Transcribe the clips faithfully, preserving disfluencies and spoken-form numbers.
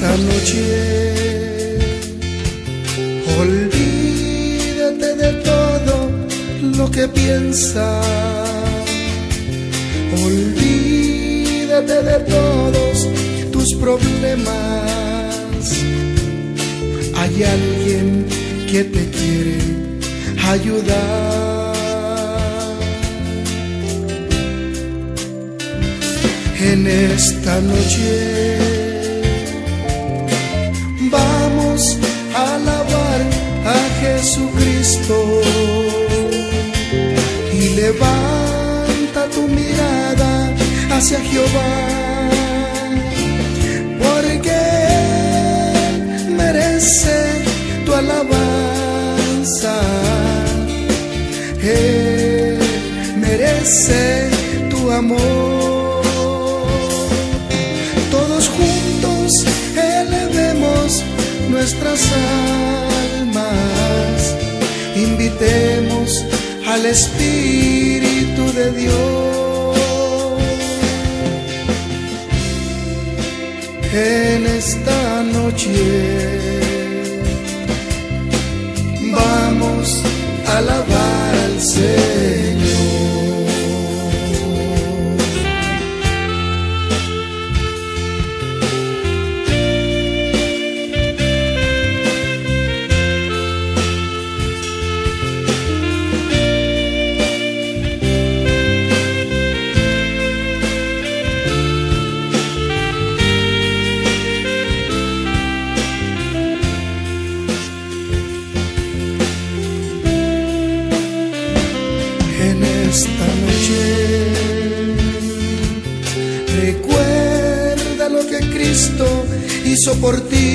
esta noche olvídate de todo lo que piensas, olvídate de todos tus problemas. Hay alguien que te quiere ayudar. En esta noche vamos a alabar a Jesucristo y levanta tu mirada hacia Jehová, porque Él merece tu alabanza, Él merece tu amor. Todos juntos elevemos nuestras almas, invitemos al Espíritu de Dios. En esta noche vamos a alabar al Señor. Esta noche recuerda lo que Cristo hizo por ti,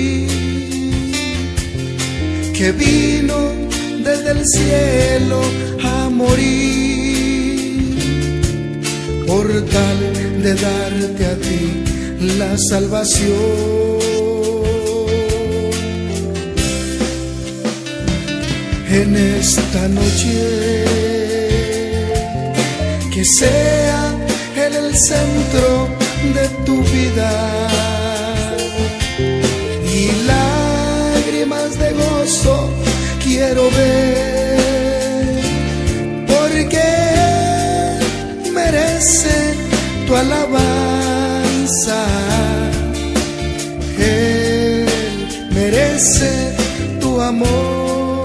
que vino desde el cielo a morir por tal de darte a ti la salvación. En esta noche que sea Él el centro de tu vida y lágrimas de gozo quiero ver, porque Él merece tu alabanza, Él merece tu amor.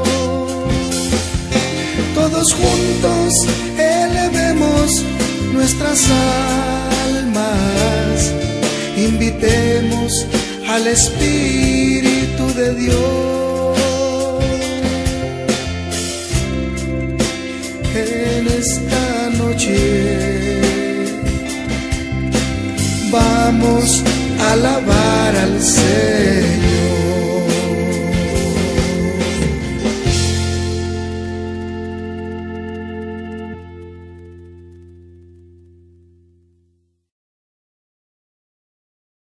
Todos juntos elevemos nuestras almas, invitemos al Espíritu de Dios. En esta noche vamos